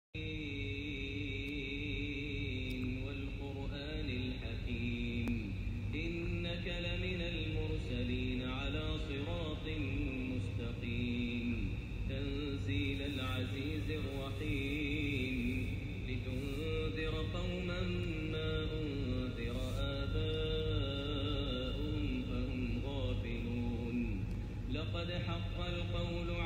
والقرآن الحكيم إنك لمن المرسلين على صراط مستقيم تنزيل العزيز الرحيم لتنذر قوما ما أنذر آباؤهم فهم غافلون لقد حق القول